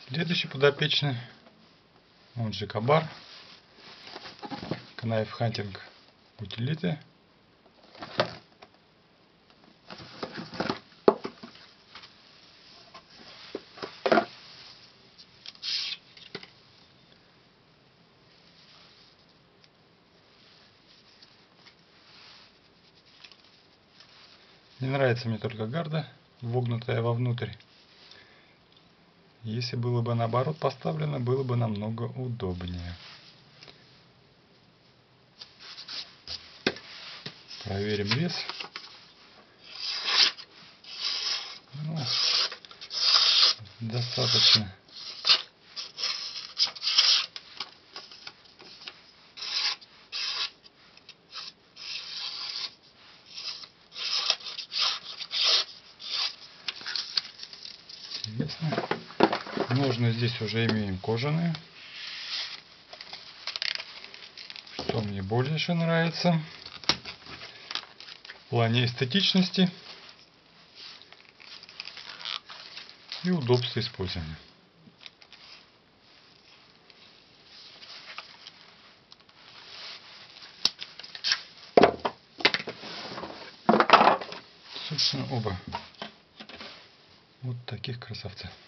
Следующий подопечный, он же Кабар, Knife Hunting Utility. Не нравится мне только гарда, вогнутая вовнутрь. Если было бы наоборот поставлено, было бы намного удобнее. Проверим вес. Ну, достаточно. Интересно. Ножны здесь уже имеем кожаные, что мне больше нравится в плане эстетичности и удобства использования. Собственно, оба вот таких красавца.